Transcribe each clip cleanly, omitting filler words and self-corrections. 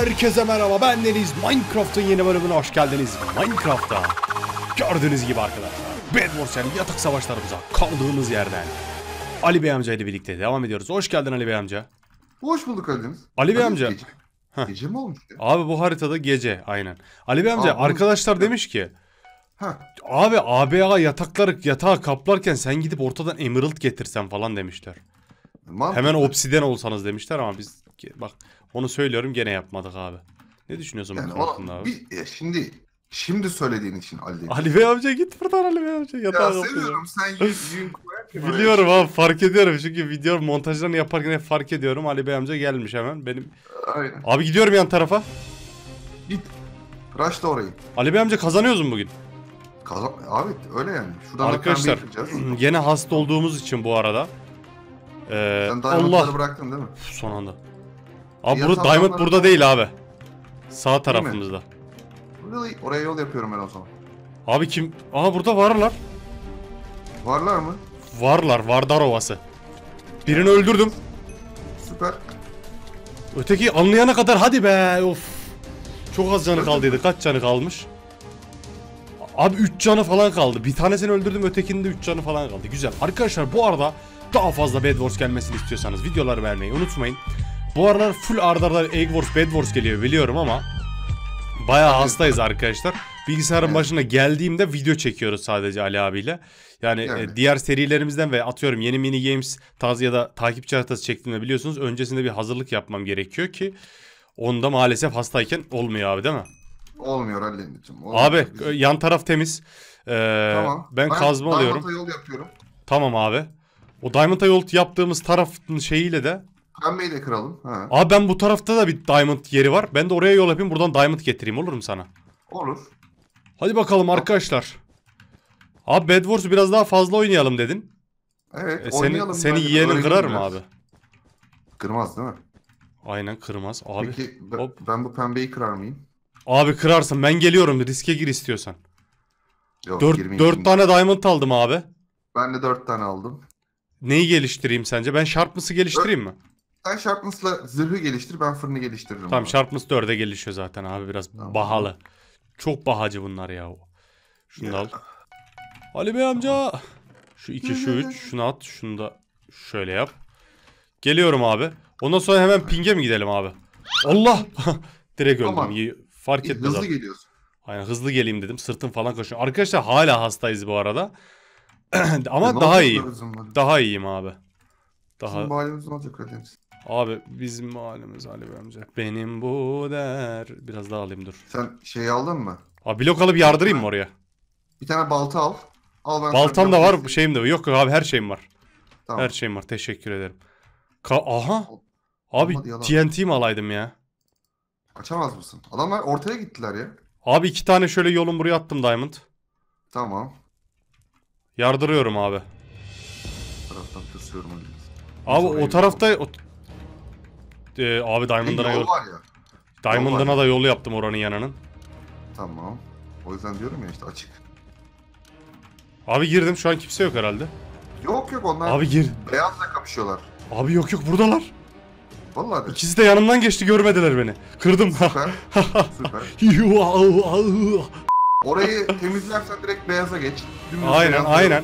Herkese merhaba, ben Deniz. Minecraft'ın yeni bölümüne hoş geldiniz. Minecraft'ta gördüğünüz gibi arkadaşlar, Bed Wars yani yatak savaşlarımıza kaldığımız yerden Ali Bey amca ile birlikte devam ediyoruz. Hoş geldin Ali Bey amca. Hoş bulduk Ali Deniz. Ali Bey amca. Gece. Gece mi olmuş ya? Abi bu haritada gece aynen. Ali Bey amca, Aa, arkadaşlar demiş ki abi ABA yatağı kaplarken sen gidip ortadan emerald getirsen falan demişler. Mantıklı. Hemen obsiden olsanız demişler ama biz bak onu söylüyorum gene yapmadık abi. Ne düşünüyorsun Yani bu konuda abi? Şimdi söylediğin için Ali Deniz. Ali Bey amca git buradan Ali Bey amca. Ya seviyorum sen yün koyarken. Biliyorum abi, fark ediyorum çünkü video montajlarını yaparken hep fark ediyorum. Ali Bey amca gelmiş hemen benim. Aynen. Abi gidiyorum yan tarafa. Git. Rush'la orayı. Ali Bey amca kazanıyoruz mu bugün? Abi öyle yani. Şuradan Arkadaşlar gene hasta olduğumuz için bu arada. Sen diamondları bıraktın değil mi? Son anda. Abi diamond burada değil abi. Sağ tarafımızda. Oraya yol yapıyorum ben o zaman. Abi kim? Aha burada varlar. Varlar mı? Varlar. Vardar Ovası. Birini öldürdüm. Süper. Öteki anlayana kadar hadi be. Of. Çok az canı kaldıydı. Kaç canı kalmış? Abi 3 canı falan kaldı. Bir tanesini öldürdüm, ötekinin de 3 canı falan kaldı. Güzel. Arkadaşlar bu arada daha fazla Bed Wars gelmesini istiyorsanız videoları beğenmeyi unutmayın. Bu aralar full ardarda Egg Wars, Bed Wars geliyor biliyorum ama bayağı hastayız arkadaşlar. Bilgisayarın başına geldiğimde video çekiyoruz sadece Ali abiyle. Yani diğer serilerimizden ve atıyorum yeni mini games tarzı ya da takipçi haritası çektiğimde biliyorsunuz öncesinde bir hazırlık yapmam gerekiyor ki onda maalesef hastayken olmuyor abi, değil mi? Olmuyor Ali'ciğim. Abi yan taraf temiz. Tamam. Ben kazma alıyorum. Diamond'a yol yapıyorum. Tamam abi. O Diamond'a yol yaptığımız tarafın şeyiyle de. Pembeyi de kıralım. Ha. Abi ben bu tarafta da bir Diamond yeri var. Ben de oraya yol yapayım, buradan Diamond getireyim, olur mu sana? Olur. Hadi bakalım arkadaşlar. Abi Bed Wars'u biraz daha fazla oynayalım dedin. Evet oynayalım. Seni yeğenin kırar mı abi? Kırmaz değil mi? Aynen kırmaz abi. Peki ben bu pembeyi kırar mıyım? Abi kırarsın, ben geliyorum, riske gir istiyorsan. Yok, 4 tane Diamond aldım abi. Ben de 4 tane aldım. Neyi geliştireyim sence? Ben Sharpness'ı geliştireyim mi? Sen Sharpness'la zırhı geliştir, ben fırını geliştiririm. Tamam, Sharpness 4'e gelişiyor zaten abi, biraz pahalı. Çok bahacı bunlar ya. Şunu da al. Ali Bey amca. Şu 2, şu 3. Şunu at. Şunu da şöyle yap. Geliyorum abi. Ondan sonra hemen ping'e mi gidelim abi? Allah! Direkt öldüm. Tamam. Fark etmez hızlı abi. geliyorsun. Aynen, hızlı geleyim dedim. Sırtım falan koşuyor. Arkadaşlar hala hastayız bu arada. Ama Ne daha olacak iyiyim. Daha iyiyim abi. Bizim mahallemiz ne olacak öyle? Abi bizim mahallemiz Ali Bey amca. Benim bu der. Biraz daha alayım dur. Sen şeyi aldın mı? Abi blok alıp yardırayım mı oraya? Bir tane balta al. Ben Baltam da var, şeyim de var. Yok abi, her şeyim var. Tamam. Her şeyim var. Teşekkür ederim. Aha. Abi TNT mi alaydım ya? Açamaz mısın? Adamlar ortaya gittiler ya. Abi 2 tane şöyle yolun buraya attım Diamond. Tamam. Yardırıyorum abi. Taraftan tırsıyorum öyle. Abi o tarafta abi Diamond'ına yol var ya. Diamond'ına da yol yaptım oranın yanının. Tamam. O yüzden diyorum ya işte açık. Abi girdim, şu an kimse yok herhalde. Yok onlar. Abi gir. Beyazla kapışıyorlar. Abi yok buradalar. Vallahi de. İkisi de yanımdan geçti, görmediler beni. Kırdım. Süper. Süper. Orayı temizlersen direkt beyaza geç. Aynen.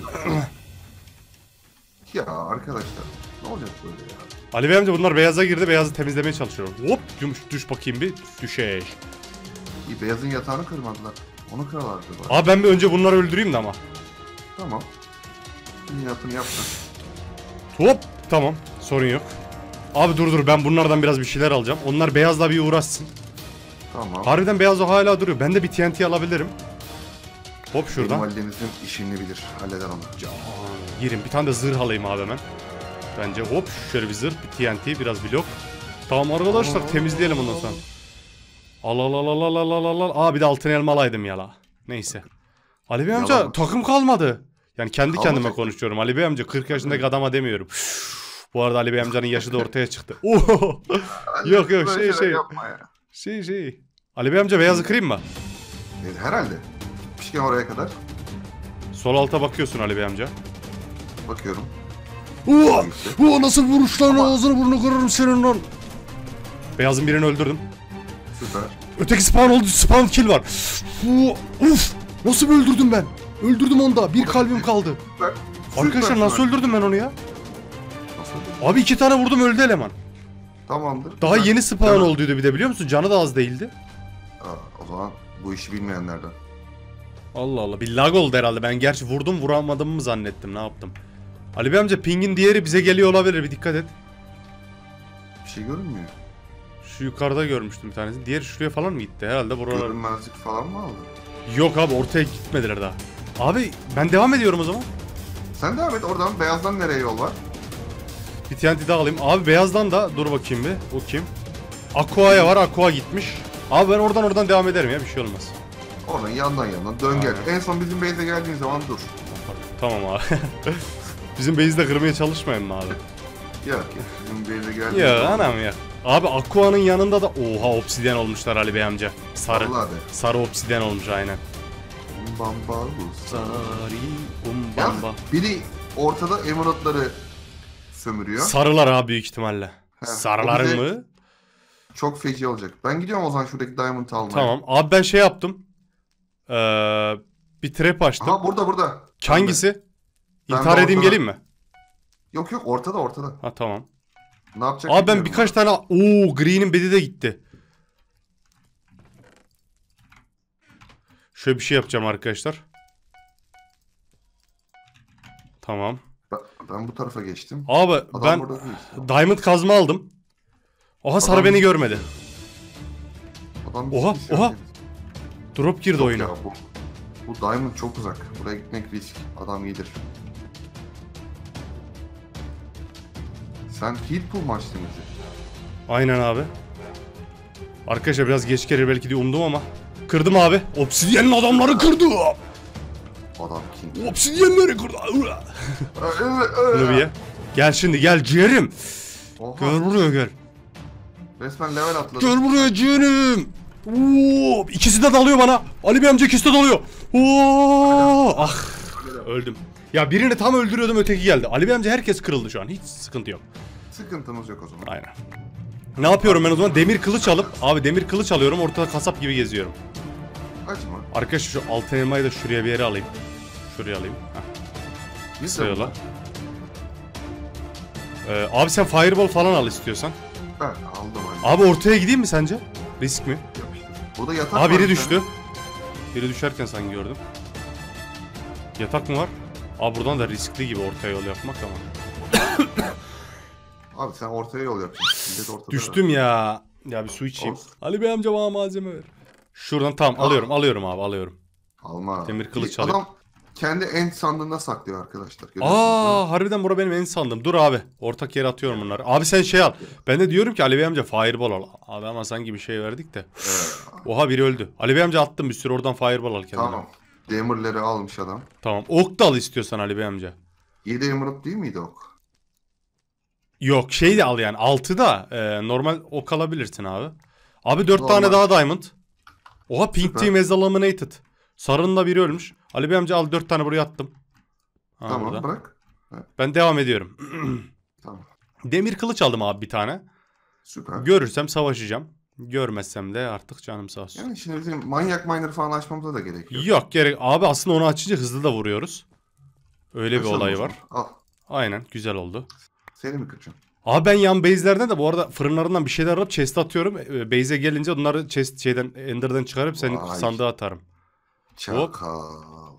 Ya arkadaşlar ne olacak böyle ya? Ali Bey amca bunlar beyaza girdi, beyazı temizlemeye çalışıyorum. Hop düş bakayım bir düşeş. İyi, beyazın yatağını kırmadılar. Onu kırarlardı. Abi ben bir önce bunları öldüreyim de ama. Tamam. İnatını yaptın. Hop tamam, sorun yok. Abi dur ben bunlardan biraz bir şeyler alacağım. Onlar beyazla bir uğraşsın. Tamam. Harbiden beyaz o hala duruyor. Ben de bir TNT alabilirim. Hop şuradan. Benim Ali'denizin işini bilir. Halleder onu. Girin, bir tane de zırh alayım abi hemen. Bence hop şöyle bir zırh, bir TNT, biraz blok. Tamam arkadaşlar, temizleyelim ondan sonra. Al. Bir de altın elma alaydım yala. Neyse. Ali Bey amca takım kalmadı. Yani kendi kendime konuşuyorum. Ali Bey amca 40 yaşındaki adama demiyorum. Bu arada Ali Bey amcanın yaşı da ortaya çıktı. Yok şey. Ali Bey amca beyazı kırayım mı? Herhalde. Pişken oraya kadar. Sol alta bakıyorsun Ali Bey amca. Bakıyorum. Nasıl vuruşlar, ağzını burnunu kırarım senin lan. Beyazın birini öldürdüm. Süper. Öteki spawn oldu. Spawn kill var. Uf. Nasıl öldürdüm ben? Öldürdüm onu da. Bir kalbim kaldı. Süper. Arkadaşlar nasıl öldürdüm ben onu ya? Nasıl? Abi 2 tane vurdum öldü eleman. Tamamdır. Daha Güzel. yeni spawn Devam. olduydu bir de biliyor musun? Canı da az değildi. O zaman bu işi bilmeyenlerden. Allah Allah. Bir lag oldu herhalde. Ben gerçi vurdum vuramadım mı zannettim. Ne yaptım? Ali Bey amca pingin diğeri bize geliyor olabilir. Bir dikkat et. Bir şey görünmüyor. Şu yukarıda görmüştüm bir tanesi. Diğeri şuraya falan mı gitti? Herhalde buralar. Görünmezlik falan mı aldı? Yok abi ortaya gitmediler daha. Abi ben devam ediyorum o zaman. Sen devam et oradan. Beyazdan nereye yol var? Bir TNT daha alayım. Abi beyazdan da dur bakayım bir. O kim? Aqua'ya var. Aqua gitmiş. Abi ben oradan devam ederim ya. Bir şey olmaz. Oradan yandan dön gel. Aynen. En son bizim base'e geldiğin zaman dur. Tamam abi. Bizim base'i de kırmaya çalışmayın mı abi? Yok bizim base'e geldiğin Ya zaman. anam ya. Abi Aqua'nın yanında da oha obsidyen olmuşlar Ali Bey amca. Sarı. Vallahi de. Sarı obsidyen olmuş aynen. Bamba bu. Sarı Ya umbamba. biri ortada emeraldları sömürüyor. Sarılar abi büyük ihtimalle. He, Sarıların o bize- mı? Çok feci olacak. Ben gidiyorum o zaman şuradaki diamond'ı almaya. Tamam. Abi ben şey yaptım. Bir trap açtım. Aha burada. Hangisi? Ben İntihar de edeyim ortada. geleyim mi? Yok ortada. Ha tamam. Ne yapacak? Abi ben bilmiyorum birkaç tane... Oo Green'in bedi de gitti. Şöyle bir şey yapacağım arkadaşlar. Tamam. Ben bu tarafa geçtim. Abi Adam ben burada değil. diamond kazma aldım. Oha Sarı Adam- beni görmedi. Adam Oha, bir şey oha. söyledi. Drop girdi Yok oyuna. ya, bu diamond çok uzak. Buraya gitmek risk. Adam iyidir. Sen heal pool mu açtın bizi? Aynen abi. Arkadaşlar biraz geç gelir belki diye umdum ama. Kırdım abi. Obsidyen'in adamları kırdı. Adam king. Obsidyenleri kırdı. Bunu bir ye. Gel şimdi gel ciğerim. Oha. Gel buraya gel. Resmen level atladı. Gel buraya ciğerim. Oo, ikisi de dalıyor bana. Ali Bey amca ikisi de dalıyor. Oo, ah öldüm. Ya birini tam öldürüyordum öteki geldi. Ali Bey amca herkes kırıldı şu an. Hiç sıkıntı yok. Sıkıntımız yok o zaman. Aynen. Ne yapıyorum ben o zaman? Demir kılıç alıp abi demir kılıç alıyorum. Ortada kasap gibi geziyorum. Açma. Arkadaşlar şu altın elmayı da şuraya bir yere alayım. Şuraya alayım. Heh, Biz de sayıyorlar. Abi sen fireball falan al istiyorsan. Ben aldım hani. Abi ortaya gideyim mi sence? Risk mi? Yapıştır. Burada yatak Aa var biri bir düştü. tane. Biri düşerken sanki gördüm. Yatak mı var? Aa buradan da riskli gibi ortaya yol yapmak ama. Abi sen ortaya yol yapacaksın. Millet ortada. Düştüm ya. Ya bir su içeyim. Olsun. Ali Bey amca bana malzeme ver. Şuradan tamam alıyorum abi alıyorum. Alma. Demir kılıç Adam alayım. kendi en sandığında saklıyor arkadaşlar. Görüyorsunuz değil mi? Aa harbiden bura benim en sandım. Dur abi. Ortak yere atıyorum bunları. Abi sen şey al. Ben de diyorum ki Ali Bey amca fireball al. Adama sanki bir şey verdik de. Oha biri öldü. Ali Bey amca attım bir sürü oradan fireball al kendine. Tamam. Demirleri almış adam. Tamam. Ok da al istiyorsan Ali Bey amca. 7 emerald değil miydi ok? Yok şey de al yani 6 da normal ok alabilirsin abi. Abi 4 tane Normal. daha diamond. Oha pink Süper. team is eliminated. Sarının da biri ölmüş. Ali Bey amca al 4 tane buraya attım. Ha, Tamam burada. bırak. Ben devam ediyorum. Tamam. Demir kılıç aldım abi bir tane. Süper. Görürsem savaşacağım. Görmezsem de artık canım sağ olsun. Yani şimdi bizim manyak miner falan açmamıza da gerek yok. Yok gerek. Abi aslında onu açınca hızlı da vuruyoruz. Öyle bir Açalım olay o zaman. var. Al. Aynen güzel oldu. Seni mi kıracağım? Abi ben yan base'lerden de bu arada fırınlarından bir şeyler alıp chest'e atıyorum. Base'e gelince onları chest şeyden Ender'den çıkarıp senin Vay. sandığa atarım. Çakal.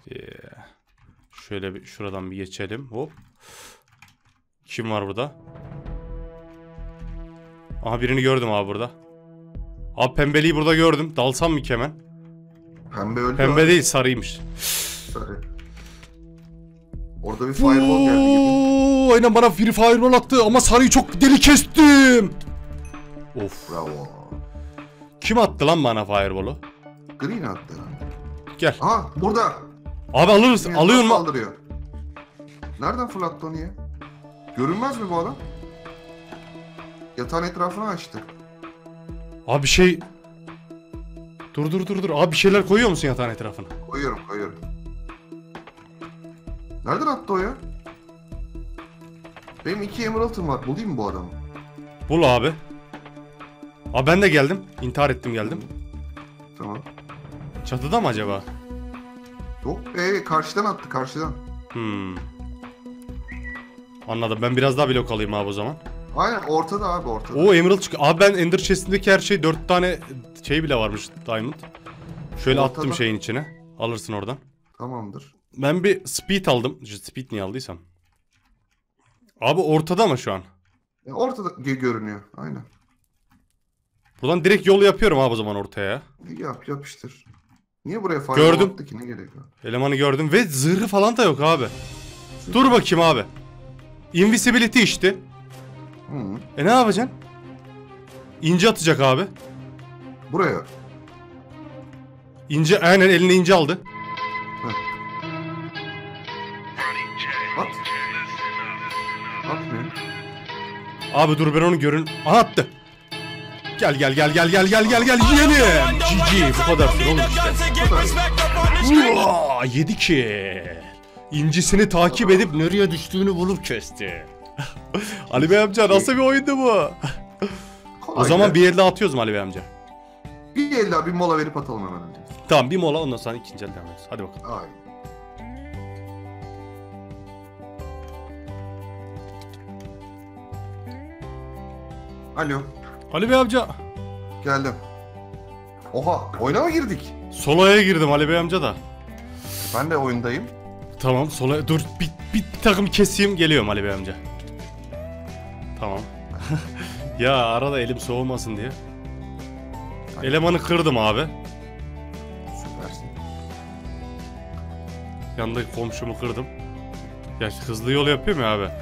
Şöyle bir şuradan bir geçelim. Hop. Kim var burada? Aha birini gördüm abi burada. Abi pembeliği burada gördüm. Dalsam mı ki hemen? Pembe öldü. Pembe değil sarıymış. Sarı. Orada bir fireball geldi gibi. Oo, aynen bana Free Fireball attı ama sarıyı çok deli kestim. Of. Bravo. Kim attı lan bana Fireball'u? Green attı herhalde. Gel. Aha burada. Abi alırız. Yine Alıyor mu? saldırıyor. Nereden fırlattı onu ya? Görünmez mi bu adam? Yatağın etrafını açtı. Abi bir şey... Dur. Abi bir şeyler koyuyor musun yatağın etrafına? Koyuyorum. Nereden attı o ya? Benim 2 emerald'ım var. Bulayım mı bu adamı? Bul abi. Abi ben de geldim. İntihar ettim geldim. Tamam. Çatıda mı acaba? Yok karşıdan attı karşıdan. Anladım. Ben biraz daha blok alayım abi o zaman. Aynen ortada abi ortada. O Emerald çık. Abi ben Ender Chest'indeki her şey 4 tane şey bile varmış Diamond. Şöyle Ortada. attım şeyin içine. Alırsın oradan. Tamamdır. Ben bir speed aldım. Speed niye aldıysam. Abi ortada mı şu an? Ortada görünüyor. Aynen. Buradan direkt yol yapıyorum abi o zaman ortaya. Yap yapıştır. Niye buraya fire Gördüm. attı ki, ne gerek var? Elemanı gördüm ve zırhı falan da yok abi. Dur bakayım abi. Invisibility işte. Hı. Ne yapacaksın? İnce atacak abi. Buraya. İnce, aynen eline ince aldı. At. Atmıyor. Abi dur ben onu görün. Aha attı. Gel gel gel gel gel gel gel gel yiyelim. GG bu kadar oğlum işte. Uaa, yedi ki. İncisini takip edip nereye düştüğünü bulup kesti. Ali Bey amca nasıl bir oyundu bu? O zaman bir elde atıyoruz mu Ali Bey amca? Bir el daha bir mola verip atalım hemen önce. Tamam bir mola ondan sonra ikinci elde devam ediyoruz. Hadi bakalım. Aynen. Alo. Ali Bey amca. Geldim. Oha oyuna mı girdik? Solo'ya girdim Ali Bey amca da. Ben de oyundayım. Tamam Solo'ya dur bir takım keseyim geliyorum Ali Bey amca. Tamam. Ya arada elim soğumasın diye. Elemanı kırdım abi. Süpersin. Yanındaki komşumu kırdım. Ya hızlı yol yapıyorum ya abi.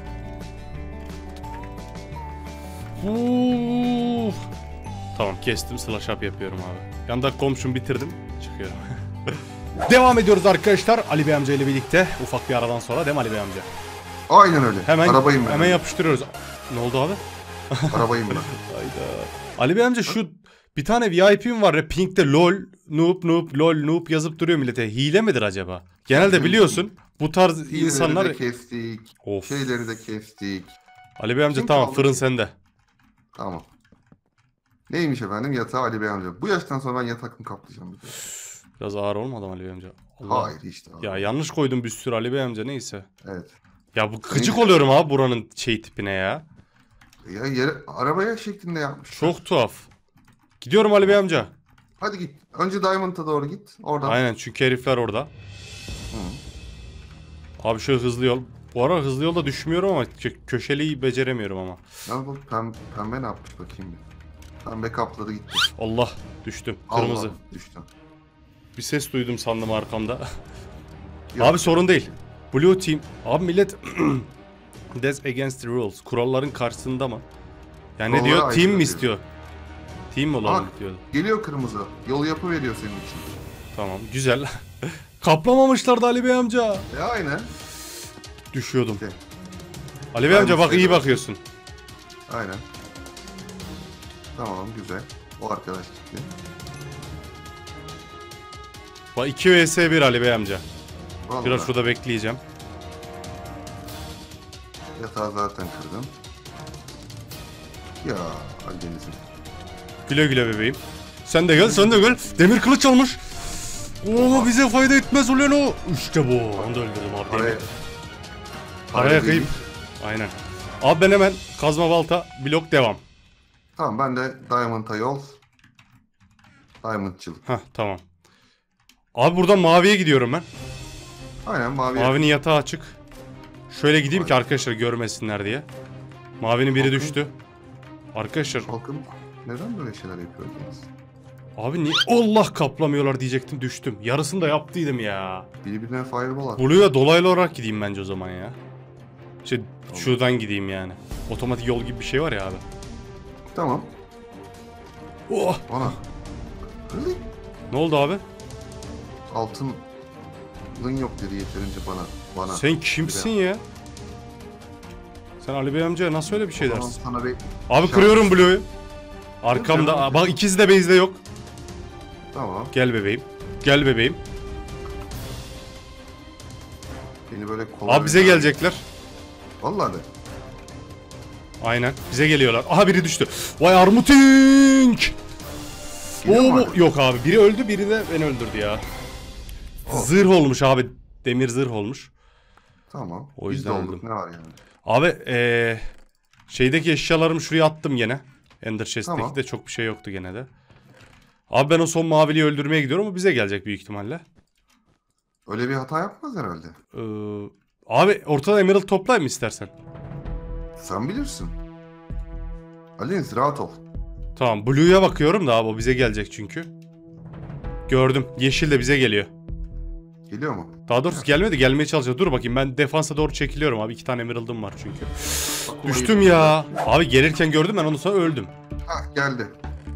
Tamam kestim slash up yapıyorum abi. Yandaki komşumu bitirdim çıkıyorum. Devam ediyoruz arkadaşlar Ali Bey amca ile birlikte ufak bir aradan sonra değil mi Ali Bey amca? Aynen öyle. Hemen Arabayım ben. hemen yapıştırıyoruz. Ne oldu abi? Arabayım ben. Hayda. Ali Bey amca şu bir tane VIP'm var ya Pink'te lol noob noob lol noob yazıp duruyor millete. Hile midir acaba? Genelde biliyorsun bu tarz insanlar... de kestik. Of. Şeyleri de kestik. Ali Bey amca Kim tamam kaldı? fırın sende. Tamam. Neymiş efendim? Yatağı Ali Bey amca. Bu yaştan sonra ben yatak mı kaplayacağım bir de? Biraz ağır olmadı mı Ali Bey amca? Allah. Hayır işte abi. Ya yanlış koydum bir sürü Ali Bey amca neyse. Evet. Ya bu gıcık oluyorum abi buranın şey tipine ya. Ya yere, arabaya şeklinde yapmış. Çok tuhaf. Gidiyorum Ali Bey amca. Hadi git. Önce Diamond'a doğru git. Oradan. Aynen çünkü herifler orada. Hı. Abi şöyle hızlı yol. Bu ara hızlı yolda düşmüyorum ama köşeliyi beceremiyorum ama. Ya bu pembe ne yapmış bakayım bir. Pembe kapladı gitti. Allah düştüm. Kırmızı. Allah, düştü. Bir ses duydum sandım arkamda. Yok. Abi sorun değil. Blue team. Abi millet that's against the rules. Kuralların karşısında mı? Yani ne Kurallara diyor? aykırı Team mi diyor. istiyor? Team mi olalım Bak. diyordu. Geliyor kırmızı. Yol yapıveriyor senin için. Tamam güzel. Kaplamamışlardı Ali Bey amca. Aynen. Düşüyordum. İşte. Ali Bey amca Aynen. bak iyi bakıyorsun. Aynen. Tamam güzel. O arkadaş gitti. Bak 2 vs 1 Ali Bey amca. Vallahi. Biraz şurada bekleyeceğim. Yatağı zaten kırdım. Ya Ali Deniz'im. Güle güle bebeğim. Sen de gel sen de gel. Demir kılıç almış. Oo bize fayda etmez ulan o. İşte bu. Onu da öldürdüm abi. Araya, Araya kıyım. Aynen. Abi ben hemen kazma balta blok devam. Tamam ben de Diamond'a yol. Diamond'çılık. Hah tamam. Abi buradan maviye gidiyorum ben. Aynen mavi. Mavinin yatağı açık. Şöyle gideyim ki arkadaşlar görmesinler diye. Mavinin biri düştü. Arkadaşlar Halkın neden böyle şeyler yapıyor ki? abi niye Allah kaplamıyorlar diyecektim düştüm. Yarısını da yaptıydım ya. Birbirine fireball at. Blue'ya dolaylı olarak gideyim bence o zaman ya. İşte şuradan gideyim yani. Otomatik yol gibi bir şey var ya abi. Tamam. Oh! Ana. Really? Ne oldu abi? Altın yok dedi yeterince bana. Sen kimsin ya? Sen Ali Bey amcaya nasıl öyle bir şey Tamam, dersin? sana bir Abi kırıyorum Blue'yu. Arkamda. Aa, bak ikisi de base'de yok. Tamam. Gel bebeğim. Gel bebeğim. Beni böyle kolay. Abi bize gelecekler. Vallahi de. Aynen. Bize geliyorlar. Aha biri düştü. Vay Armutink. Yok abi. Biri öldü, biri de beni öldürdü ya. Zırh olmuş abi. Demir zırh olmuş. Tamam. O Biz yüzden de olduk. öldüm. Ne var yani? Abi şeydeki eşyalarımı şuraya attım gene. Ender Chest'teki Tamam. de çok bir şey yoktu gene de. Abi ben o son maviliyi öldürmeye gidiyorum ama bize gelecek büyük ihtimalle. Öyle bir hata yapmaz herhalde. Abi ortada Emerald toplayayım mı istersen? Sen bilirsin. Aliniz rahat ol. Tamam, Blue'ya bakıyorum da abi o bize gelecek çünkü. Gördüm. Yeşil de bize geliyor. Geliyor mu? Daha doğrusu gelmedi, gelmeye çalışıyor. Dur bakayım, ben defansa doğru çekiliyorum abi. 2 tane Emerald'ım var çünkü. Düştüm ya. Abi gelirken gördüm ben, ondan sonra öldüm. Hah geldi.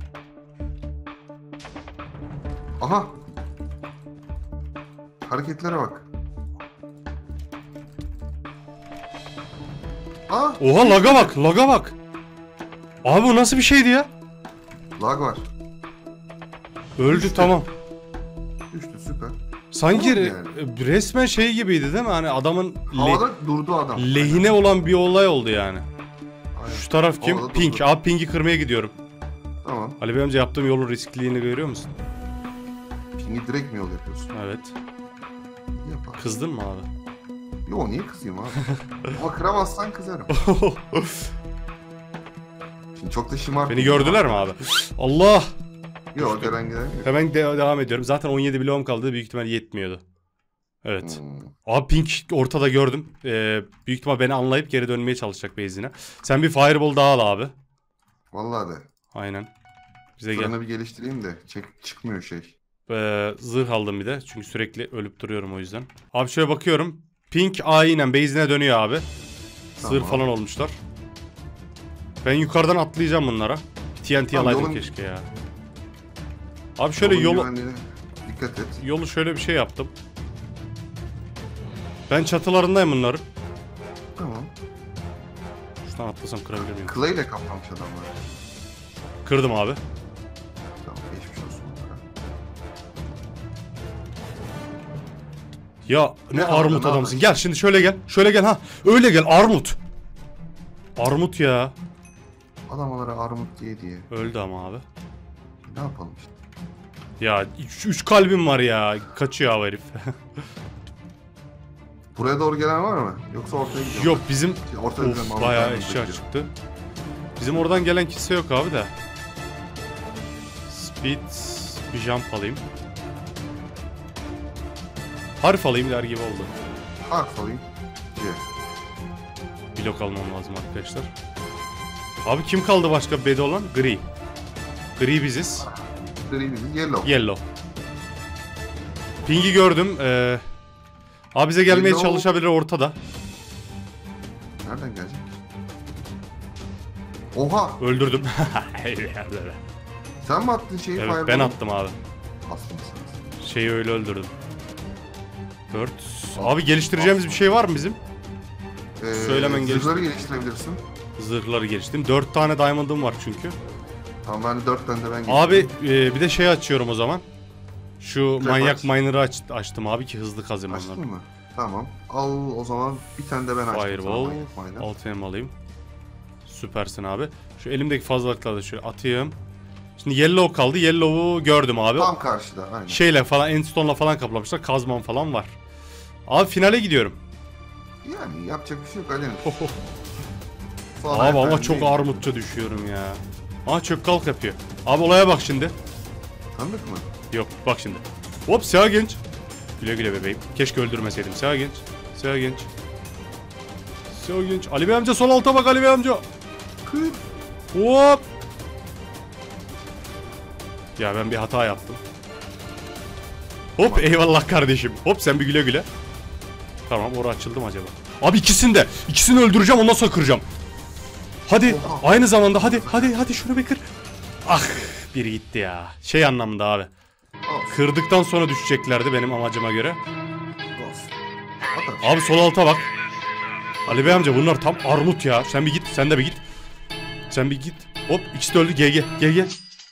Aha. Hareketlere bak. Aa, Oha laga bak, laga bak. Abi o nasıl bir şeydi ya? lag var. Öldü Düştü. tamam. Düştü süper. Sanki Tamam resmen şey gibiydi değil mi? Hani adamın Havada durdu adam. lehine olan bir olay oldu yani. Aynen. Şu taraf kim? Havada Pink. durdu. Abi Pink'i kırmaya gidiyorum. Tamam. Ali Bey amca, yaptığım yolun riskliliğini görüyor musun? Pingi direkt mi yol yapıyorsun? Evet. İyi yap abi. Kızdın mı abi? Yo niye kızayım abi? Ama kıramazsan kızarım. Şimdi çok da şımartma. Beni gördüler mi abi? Allah! Yo gelen gelen yok. Hemen devam ediyorum. Zaten 17 bloğum kaldı. Büyük ihtimal yetmiyordu. Evet. Hmm. Abi Pink ortada gördüm. Büyük ihtimal beni anlayıp geri dönmeye çalışacak base'ine. Sen bir fireball daha al abi. Vallahi de. Aynen. Bize gel. Fırını bir geliştireyim de çıkmıyor şey. Zırh aldım bir de. Çünkü sürekli ölüp duruyorum o yüzden. Abi şöyle bakıyorum. Pink aynen base'ine dönüyor abi. Tamam. Zırh falan olmuşlar. Ben yukarıdan atlayacağım bunlara. TNT Tamam, alaydım yolun- keşke ya. Abi şöyle Yolun yolu güvenliğine dikkat et. şöyle bir şey yaptım. Ben çatılarındayım bunların. Tamam. Şuradan atlasam kırabilir miyim? Clay ile kaplamış adamlar. Kırdım abi. Tamam geçmiş olsun onlara. Ya ne Ne armut yaptın, ne adamsın. yaptın? Gel şimdi şöyle gel. Şöyle gel ha. Öyle gel armut. Armut ya. Adam onlara armut diye. Öldü ama abi. Ne yapalım işte. Ya 3 kalbim var ya. Kaçıyor abi herif. Buraya doğru gelen var mı? Yoksa ortaya gidiyor. Yok bizim Ortaya giden of Mahmut bayağı abi eşya gidiyor. çıktı. Bizim oradan gelen kimse yok abi de. Speed bir jump alayım. Harf alayım der gibi oldu. Harf alayım. C. Blok almam lazım arkadaşlar. Abi kim kaldı başka bedi olan? Gri. Gri biziz. Green, yellow. Yellow. Pink'i gördüm. Abi bize gelmeye Yellow. çalışabilir ortada. Nereden gelecek? Oha! Öldürdüm. Sen mi attın şeyi? Evet Fireball'u? ben attım abi. Aslında Şeyi öyle öldürdüm. 4. Abi geliştireceğimiz bir şey var mı bizim? Söylemen geliştir. Zırhları geliştirebilirsin. Zırhları geliştirdim. 4 tane diamond'ım var çünkü. Tamam ben de 4 tane de ben Abi geliştireyim. bir de şey açıyorum o zaman. Şu Trap manyak aç. miner'ı açtım abi ki hızlı kazayım onları. Açtın mı? Tamam. Al o zaman bir tane de ben açtım. Fireball. Sana miner. Altınımı alayım. Süpersin abi. Şu elimdeki fazlalıkları da şöyle atayım. Şimdi yellow kaldı. Yellow'u gördüm abi. Tam karşıda aynen. Şeyle falan, endstone'la falan kaplamışlar. Kazmam falan var. Abi finale gidiyorum. Yani yapacak bir şey yok Aleniz. Abi ama çok armutça düşüyorum ya. Aa çök kalk yapıyor. Abi olaya bak şimdi. Tanıdık mı? Yok bak şimdi. Hop Seha Genç. Güle güle bebeğim. Keşke öldürmeseydim. Seha Genç. Seha Genç. Seha Genç. Ali Bey amca sol alta bak Ali Bey amca. Kır. Hop. Ya ben bir hata yaptım. Hop Tamam. eyvallah kardeşim. Hop sen bir güle güle. Tamam orası açıldı mı acaba? Abi ikisini öldüreceğim ondan sonra kıracağım. Hadi Oha. aynı zamanda hadi şunu bir kır. Ah biri gitti ya. Şey anlamında abi. Olsun. Kırdıktan sonra düşeceklerdi benim amacıma göre. Olsun. Atar. Abi sol alta bak. Ali Bey amca bunlar tam armut ya. Sen bir git, sen de bir git. Sen bir git. Hop ikisi de öldü. GG.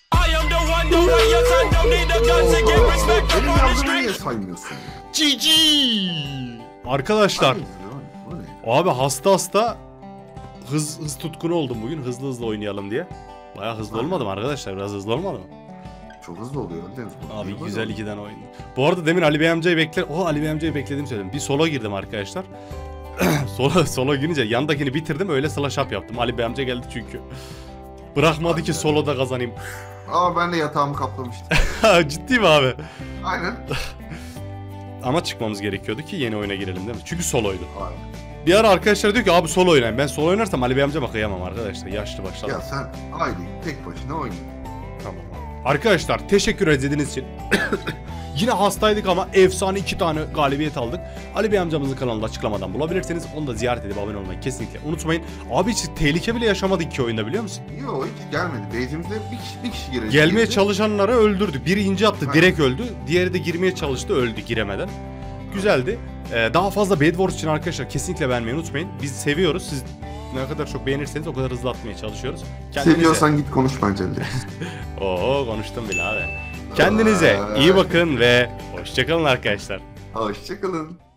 Benim yardımı niye saymıyorsun? GG. Arkadaşlar. Bu ne? Abi hasta hız tutkunu oldum bugün. Hızlı hızlı oynayalım diye. Bayağı hızlı olmadı mı arkadaşlar? Biraz hızlı olmadı mı? Çok hızlı oluyor Deniz. Abi güzel 2'den oyun. Bu arada demin Ali Bey amcayı Ali Bey amcayı bekledim söyledim. Bir solo girdim arkadaşlar. solo girince yandakini bitirdim, öyle slash up yaptım. Ali Bey amca geldi çünkü. Bırakmadı ki soloda kazanayım. Ama ben de yatağımı kaplamıştım. Ciddi mi abi? Aynen. Ama çıkmamız gerekiyordu ki yeni oyuna girelim değil mi? Çünkü soloydu. Aynen. Bir ara arkadaşlar diyor ki abi solo oynayın. Ben solo oynarsam Ali Bey amcama kıyamam arkadaşlar. Yaşlı başladı. Ya sen haydi tek başına oyna. Tamam abi. Arkadaşlar teşekkür ediniz için. Yine hastaydık ama efsane 2 tane galibiyet aldık. Ali Bey amcamızın kanalında açıklamadan bulabilirsiniz. Onu da ziyaret edip abone olmayı kesinlikle unutmayın. Abi hiç tehlike bile yaşamadık ki oyunda, biliyor musun? Yok hiç gelmedi. Base'imize bir kişi girecek. Gelmeye çalışanları öldürdük. Biri ince attı, direkt öldü. Diğeri de girmeye çalıştı, öldü giremeden. Güzeldi. Daha fazla Bed Wars için arkadaşlar kesinlikle beğenmeyi unutmayın. Biz seviyoruz. Siz ne kadar çok beğenirseniz o kadar hızlı atmaya çalışıyoruz. Seviyorsan git konuş bence. Oo, konuştum bile abi. Kendinize iyi bakın ve hoşçakalın arkadaşlar. Hoşçakalın.